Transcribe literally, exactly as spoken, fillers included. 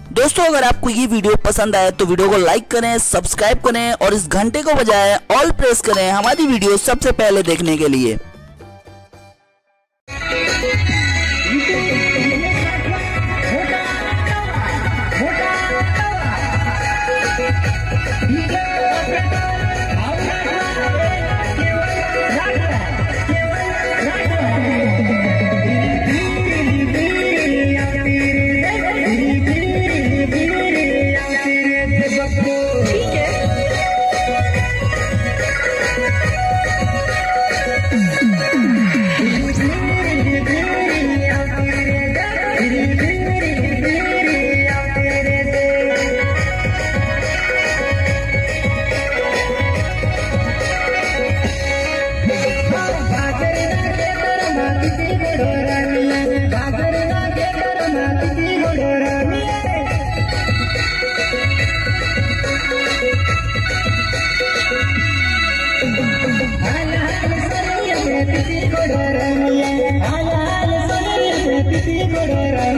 दोस्तों अगर आपको ये वीडियो पसंद आए तो वीडियो को लाइक करें, सब्सक्राइब करें और इस घंटे को बजाय ऑल प्रेस करें हमारी वीडियो सबसे पहले देखने के लिए। Ala ala